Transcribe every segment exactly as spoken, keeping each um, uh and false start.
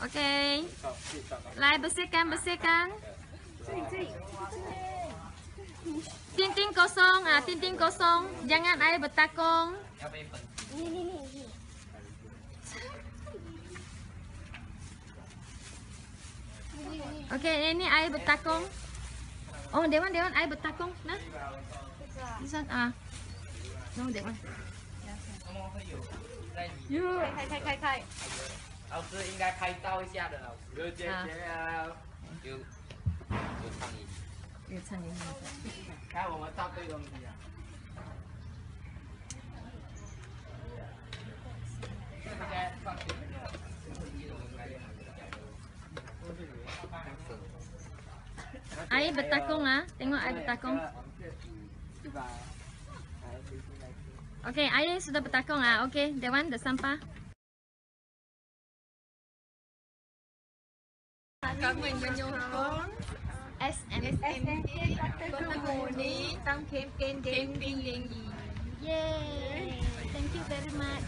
Okey. Lai bersihkan, bersihkan. Tinting kosong, ah, tinting kosong. Jangan air bertakung. Ni ni ni. Okey, ini air bertakung. Oh, Dewan, Dewan air bertakung. Nah. This one, ah. No, that one. 开开开开。 老师应该拍照一下的，老师。有姐姐啊，有有苍蝇。 有苍蝇。 看我们照对东西啊。 Air bertakung ah. Tengok air bertakung. Okey, air sudah bertakung ah. Okey, Dewan dah sampah. Kami menyokong S M T Kota Kemuning tangkap campaign Dengue. Yay! Thank you very much.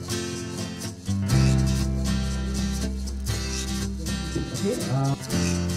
Okay. Uh